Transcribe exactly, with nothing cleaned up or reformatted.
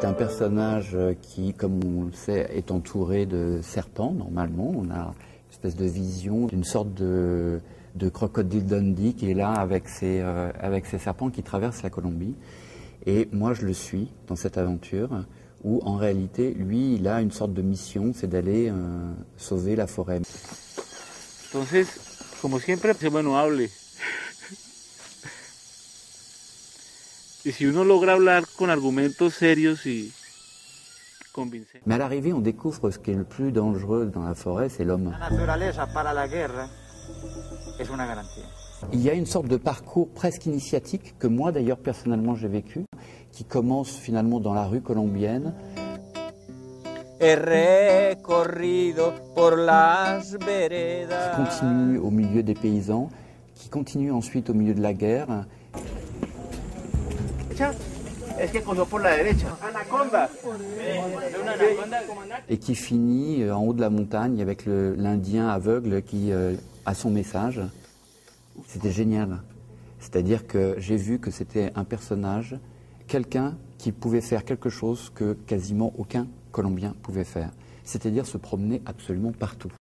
C'est un personnage qui, comme on le sait, est entouré de serpents, normalement. On a une espèce de vision d'une sorte de, de crocodile Dundee qui est là avec ses, euh, avec ses serpents qui traversent la Colombie. Et moi, je le suis dans cette aventure où, en réalité, lui, il a une sorte de mission, c'est d'aller euh, sauver la forêt. Entonces, como siempre, c'est manuable. Y si uno logra hablar con argumentos serios y convincentes. Mais à l'arrivée, on découvre ce qui est le plus dangereux dans la forêt, c'est l'homme. La naturaleza para la guerra es una garantía. Il y a une sorte de parcours presque initiatique que moi d'ailleurs personnellement j'ai vécu, qui commence finalement dans la rue colombienne. He recorrido por las veredas. Qui continue au milieu des paysans, qui continue ensuite au milieu de la guerre. Et qui finit en haut de la montagne avec l'Indien aveugle qui euh, a son message. C'était génial. C'est-à-dire que j'ai vu que c'était un personnage, quelqu'un qui pouvait faire quelque chose que quasiment aucun Colombien pouvait faire. C'est-à-dire se promener absolument partout.